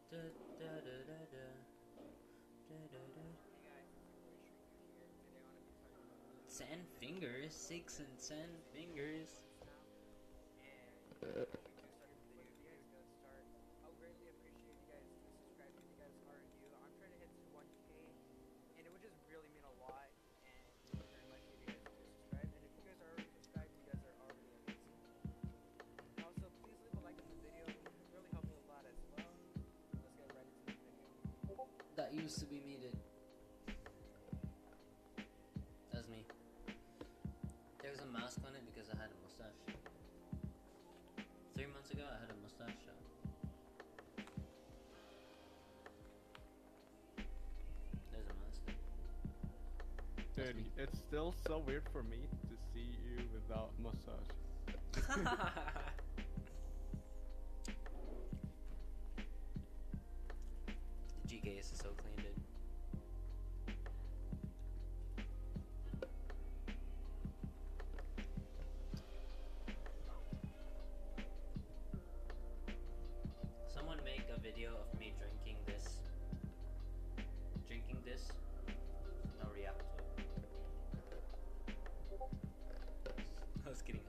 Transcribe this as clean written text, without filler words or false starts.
Da, da, da, da, da. Da, da, da. Hey guys, it's your boy Shrieker here. Today I want to be talking about a really cool 10 topic. fingers, 6 and I've been 10 using it for a few fingers. months now, and before we do start the video, if you guys don't start, I would greatly appreciate you guys to subscribe if you guys are new. I'm trying to hit this 1K, and it would just really mean a lot, and it would be very much if you guys do subscribe. And if you guys are already subscribed, you guys are already amazing. Also, please leave a like on the video. It would really help me a lot as well. Let's get right into the video. That used to be me, dude. That's me. There was a mask on it because I had a mustache. 3 months ago, I had a mustache. There's a mask. That's me. Dude, it's still so weird for me to see you without mustache. The GKS is so clean, dude. Someone make a video of me drinking this. Drinking this. No react to it. I was kidding.